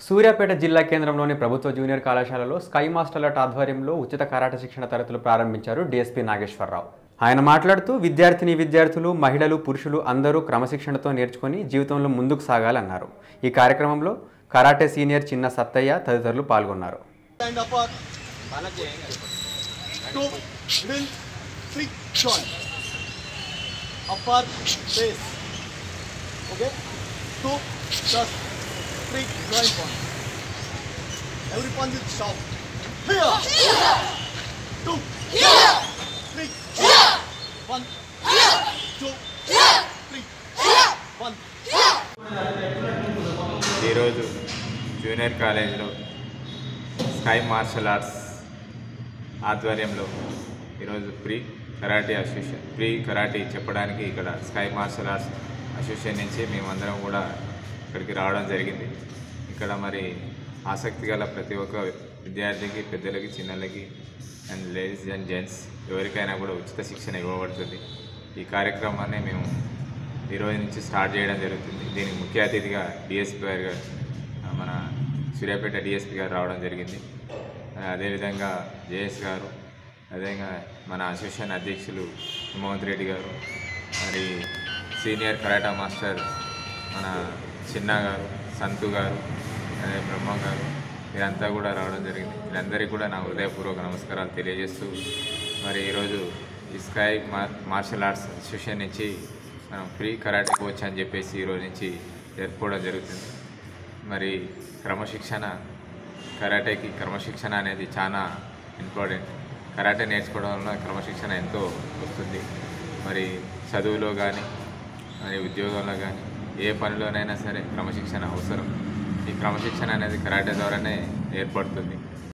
సూర్యాపేట జిల్లా కేంద్రంలోని ప్రభుత్వ జూనియర్ కళాశాలలో స్కై మాస్టర్ల ఆధ్వర్యంలో ఉచిత కరాటే శిక్షణ తరగతులు ప్రారంభించారు డీఎస్పీ నాగేశ్వరరావు. ఆయన మాట్లాడుతూ విద్యార్థులు, మహిళలు, పురుషులు అందరూ క్రమశిక్షణతో నేర్చుకుని జీవితంలో ముందుకు సాగాలన్నారు. ఈ కార్యక్రమంలో కరాటే సీనియర్ చిన్న సత్తయ్య తదితరులు పాల్గొన్నారు. Every punch is sharp. Here. 2. Here. 3. Here. 1. Here. 2. Here. 3. Here. 1. ఈరోజు జూనియర్ కాలేజీలో స్కై మార్షల్ ఆర్ట్స్ ఆధ్వర్యంలో ఈరోజు ప్రీ కరాటే చెప్పడానికి ఇక్కడ స్కై మార్షల్ ఆర్ట్స్ అసోసియేషన్ నుంచి మేమందరం కూడా ఇక్కడికి రావడం జరిగింది. ఇక్కడ మరి ఆసక్తి గల ప్రతి ఒక్క విద్యార్థికి, పెద్దలకి, చిన్నలకి అండ్ లేడీస్ అండ్ జెంట్స్ ఎవరికైనా కూడా ఉచిత శిక్షణ ఇవ్వబడుతుంది. ఈ కార్యక్రమాన్ని మేము ఈరోజు నుంచి స్టార్ట్ చేయడం జరుగుతుంది. దీనికి ముఖ్య అతిథిగా డిఎస్పీ గారు, మన సూర్యాపేట డిఎస్పీ గారు రావడం జరిగింది. అదేవిధంగా జేఎస్ గారు, అదేవిధంగా మన అసోసియేషన్ అధ్యక్షులు హిమవంత్ రెడ్డి గారు, మరి సీనియర్ కరాటా మాస్టర్ మన చిన్న గారు, సంతు గారు, అదే బ్రహ్మ గారు, వీరంతా కూడా రావడం జరిగింది. వీరందరికీ కూడా నా హృదయపూర్వక నమస్కారాలు తెలియజేస్తూ మరి ఈరోజు ఈ స్కై మార్షల్ ఆర్ట్స్ అసోసియేషన్ నుంచి మనం ఫ్రీ కరాటే కోచ్ అని చెప్పేసి ఈరోజు నుంచి జరుపుకోవడం జరుగుతుంది. మరి కరాటేకి క్రమశిక్షణ అనేది చాలా ఇంపార్టెంట్. కరాటే నేర్చుకోవడం వల్ల క్రమశిక్షణ ఎంతో వస్తుంది. మరి చదువులో కానీ, మరి ఉద్యోగంలో కానీ, ఏ పనిలోనైనా సరే క్రమశిక్షణ అవసరం. ఈ క్రమశిక్షణ అనేది కరాటే ద్వారానే ఏర్పడుతుంది.